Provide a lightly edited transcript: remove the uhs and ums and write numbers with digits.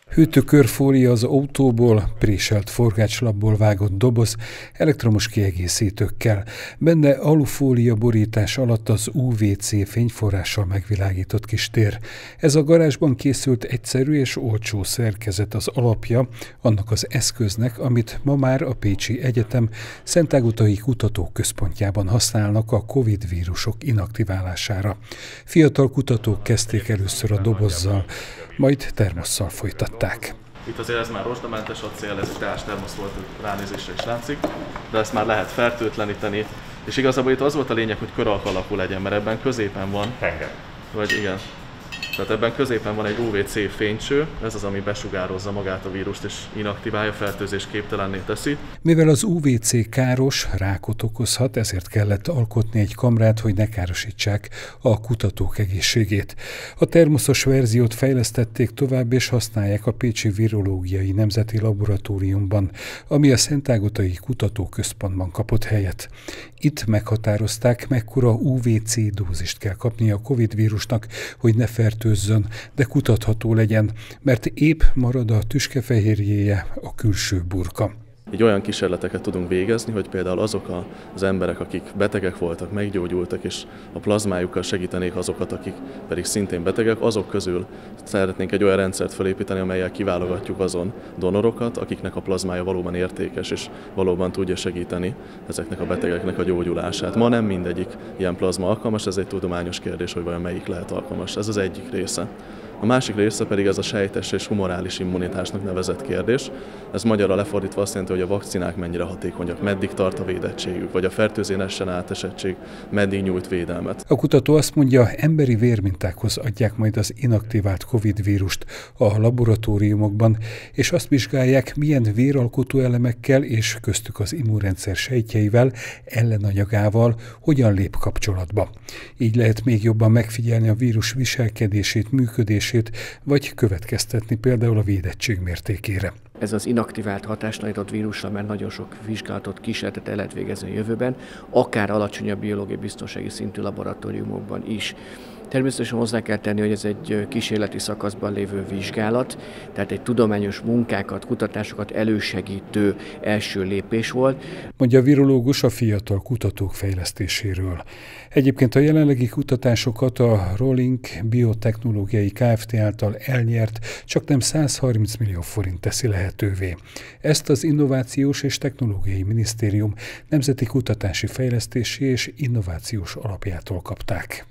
Hűtőkörfólia az autóból, préselt forgácslapból vágott doboz, elektromos kiegészítőkkel. Benne alufólia borítás alatt az UVC fényforrással megvilágított kis tér. Ez a garázsban készült egyszerű és olcsó szerkezet az alapja annak az eszköznek, amit ma már a Pécsi Egyetem Szentágotai Kutatóközpontjában használnak a Covid vírusok inaktiválására. Fiatal kutatók kezdték először a dobozzal, majd termosszal folytatták. Itt azért ez már rozsdamentes acél, ez egy teás termosz volt, ránézésre is látszik, de ezt már lehet fertőtleníteni. És igazából itt az volt a lényeg, hogy kör alakú legyen, mert ebben középen van. Tenger. Vagy igen. Tehát ebben középen van egy UVC fénycső, ez az, ami besugározza magát a vírust és inaktiválja, fertőzésképtelenné teszi. Mivel az UVC káros, rákot okozhat, ezért kellett alkotni egy kamrát, hogy ne károsítsák a kutatók egészségét. A termoszos verziót fejlesztették tovább, és használják a Pécsi Virológiai Nemzeti Laboratóriumban, ami a Szentágotai Kutatóközpontban kapott helyet. Itt meghatározták, mekkora UVC dózist kell kapnia a Covid vírusnak, hogy ne fertőzzön, de kutatható legyen, mert épp marad a tüskefehérjéje, a külső burka. Így olyan kísérleteket tudunk végezni, hogy például azok az emberek, akik betegek voltak, meggyógyultak, és a plazmájukkal segítenék azokat, akik pedig szintén betegek, azok közül szeretnénk egy olyan rendszert felépíteni, amellyel kiválogatjuk azon donorokat, akiknek a plazmája valóban értékes, és valóban tudja segíteni ezeknek a betegeknek a gyógyulását. Ma nem mindegyik ilyen plazma alkalmas, ez egy tudományos kérdés, hogy vajon melyik lehet alkalmas. Ez az egyik része. A másik része pedig ez a sejtes és humorális immunitásnak nevezett kérdés. Ez magyarra lefordítva azt jelenti, hogy a vakcinák mennyire hatékonyak, meddig tart a védettségük, vagy a fertőzésen átesettség meddig nyújt védelmet. A kutató azt mondja, emberi vérmintákhoz adják majd az inaktivált Covid vírust a laboratóriumokban, és azt vizsgálják, milyen véralkotó elemekkel és köztük az immunrendszer sejtjeivel, ellenanyagával hogyan lép kapcsolatba. Így lehet még jobban megfigyelni a vírus viselkedését, működését, vagy következtetni például a védettség mértékére. Ez az inaktivált hatástalanított vírusra már nagyon sok vizsgálatot, kísérletet el lehet végezni a jövőben, akár alacsonyabb biológiai biztonsági szintű laboratóriumokban is. Természetesen hozzá kell tenni, hogy ez egy kísérleti szakaszban lévő vizsgálat, tehát egy tudományos munkákat, kutatásokat elősegítő első lépés volt. Mondja a virológus a fiatal kutatók fejlesztéséről. Egyébként a jelenlegi kutatásokat a Rolling Biotechnológiai Kft. Által elnyert csaknem 130 millió forint teszi lehetővé. Ezt az Innovációs és Technológiai Minisztérium Nemzeti Kutatási Fejlesztési és Innovációs Alapjától kapták.